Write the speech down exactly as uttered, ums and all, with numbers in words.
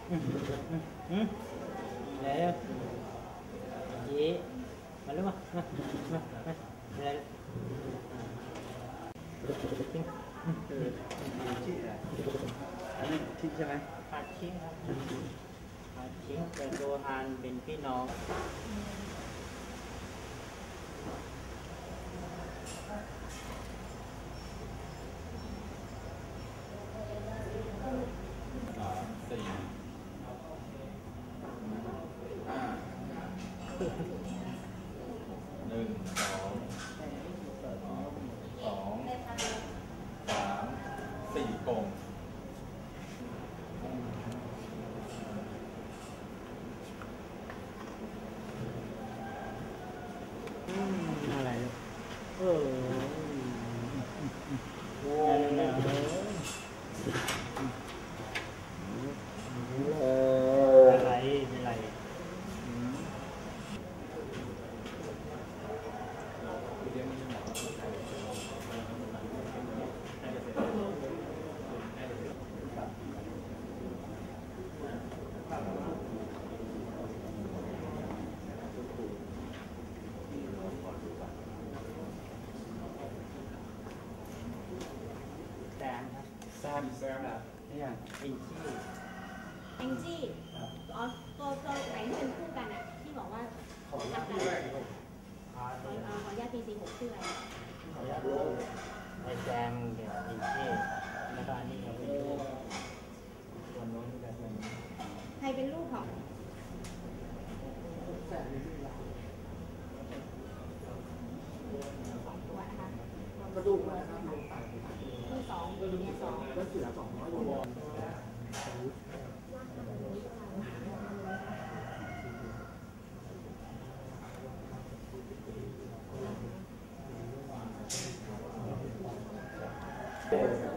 อืมเร็วจีมาลูกมามามามาเร็วชิอันนี้ชิใช่ไหมฮาชิครับฮาชิเป็นตัวฮานเป็นพี่น้องสี่หนึ่งสองสองสามสี่กลมอะไรเออโอ้อะไรอะไรแซมครับแซมแซมอ่ะนี่อ่ะอินชี่แองจี้อ๋อตัวตัวไหนที่เป็นคู่กันอ่ะที่บอกว่าขออนุญาตขอขออนุญาตปีสี่หกชื่ออะไรขออนุญาตไอแซมเดี๋ยวอินชี่แล้วก็อันนี้เราเป็นลูกตัวโน้นแบบนี้ใครเป็นลูกของสองตัวนะคะกระดูกนะครับที่สองเนี่ยสองก็เสือสองร้อยตัวเ